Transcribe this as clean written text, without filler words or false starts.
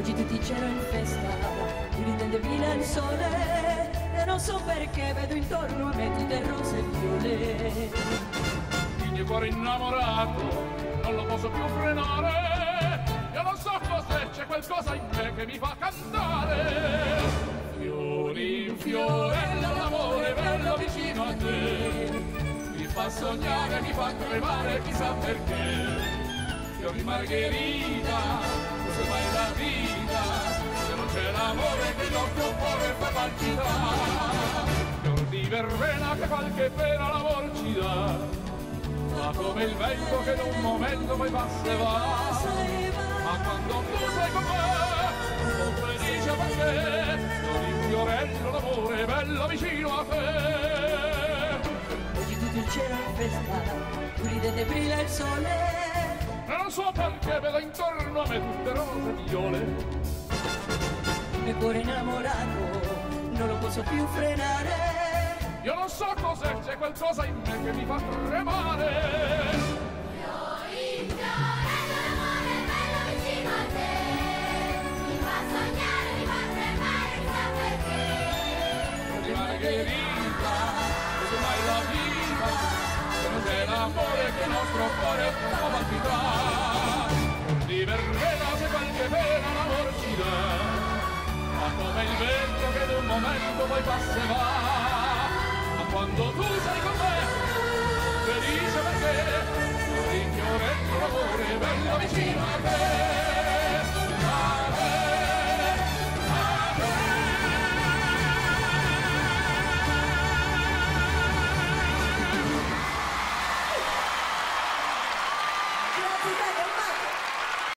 Oggi tutti c'ero in festa, ridende vina il sole, e non so perché vedo intorno a me tutte rose e viole. Il mio cuore innamorato non lo posso più frenare, io non so cos'è, c'è qualcosa in me che mi fa cantare. Fiorin, Fiorello, l'amore bello vicino a te, mi fa sognare, mi fa tremare, chissà perché. Fiorin Margherita, cos'è mai la vita, se non c'è l'amore che il nostro cuore fa palpitare. Fior di verbena che qualche pena l'amor ci dà, ma come il vento che in un momento poi passa e va. Ma quando tu sei con me, sono felice perché Fiorin, Fiorello, l'amore è bello vicino a te. Oggi tutto il cielo è in festa, ridende brilla il sole, e non so perché vedo intorno a me tutte rose e viole. il mio cuore innamorato non lo posso più frenare. Io non so cos'è, c'è qualcosa in me che mi fa tremare. Fiorin, Fiorello, l'amore è bello vicino a te, mi fa sognare, mi fa tremare, chissà perché. Di Margherita, cos'è mai la vita, se non c'è l'amore che il nostro cuore fa palpitare. Di verbena se qualche pena l'amor ci dà, ma come il vento che in un momento poi passa e va. Quando tu sei con me, felice perché Fiorin, Fiorello, l'amore è bello vicino a te, a te, a te. Grazie,